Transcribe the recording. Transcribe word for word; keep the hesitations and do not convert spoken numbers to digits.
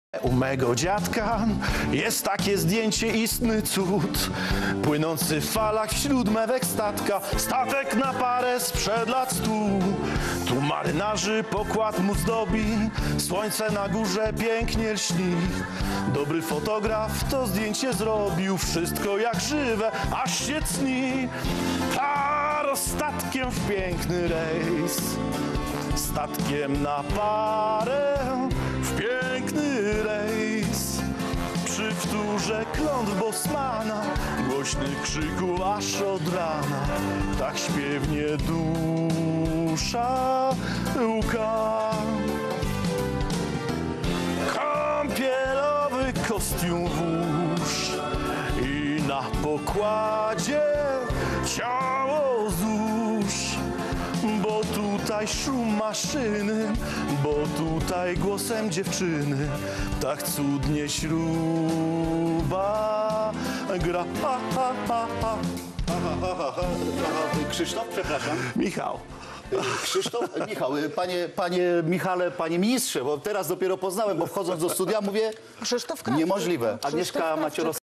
U mego dziadka jest takie zdjęcie, istny cud, płynący w falach wśród mewek statka, statek na parę sprzed lat stu. Tu marynarzy pokład mu zdobi, słońce na górze pięknie lśni. Dobry fotograf to zdjęcie zrobił, wszystko jak żywe, aż się cni. Paro statkiem w piękny rejs, statkiem na parę w piękny rejs. Przy wtórze klątw Bosmana, głośnych krzyków aż od rana, tak śpiewnie dusza łka. Kąpielowy kostium włóż i na pokładzie ciało złóż, bo tutaj szum maszyny, bo tutaj głosem dziewczyny tak cudnie śruba gra. Ha, ha, ha, ha. Krzysztof, przepraszam. Michał. Krzysztof, Michał, panie, panie Michale, panie ministrze, bo teraz dopiero poznałem, bo wchodząc do studia mówię, Krzysztof Krawczyk. niemożliwe. Krzysztof Agnieszka Krawczyk. Maciorowska.